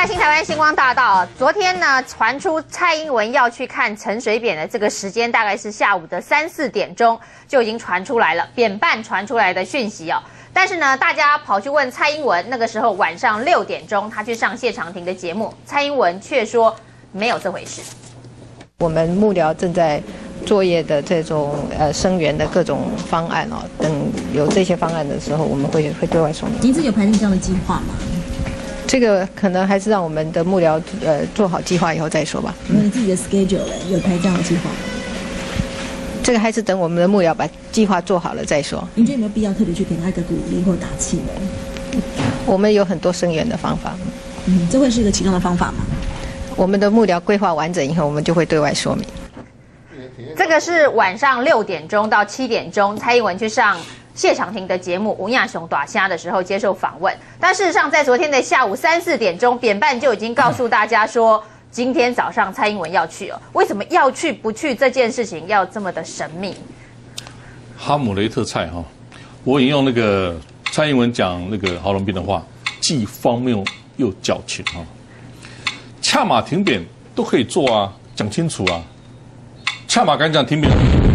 关心台湾星光大道，昨天呢传出蔡英文要去看陈水扁的这个时间，大概是下午的3、4点钟就已经传出来了，扁办传出来的讯息哦。但是呢，大家跑去问蔡英文，那个时候晚上6点钟，他去上谢长廷的节目，蔡英文却说没有这回事。 我们幕僚正在作业的这种声援的各种方案哦，等有这些方案的时候，我们会对外说明。 您自己有排定这样的计划吗？ 这个可能还是让我们的幕僚做好计划以后再说吧。 你自己的 schedule 有排这样的计划吗？ 这个还是等我们的幕僚把计划做好了再说。 您觉得有没有必要特别去给他一个鼓励或打气呢？ 我们有很多声援的方法。 这会是一个其中的方法吗？ 我们的幕僚规划完整以后，我们就会对外说明。 这个是晚上6点钟到7点钟，蔡英文去上谢长廷的节目《吴亚雄大虾》的时候接受访问。但事实上，在昨天的下午3、4点钟，扁办就已经告诉大家说，今天早上蔡英文要去哦。为什么要去不去这件事情要这么的神秘？ 哈姆雷特菜哈，我引用那个蔡英文讲那个郝龙斌的话，既荒谬又矫情哈。恰马停扁都可以做啊，讲清楚啊。恰马敢讲停扁，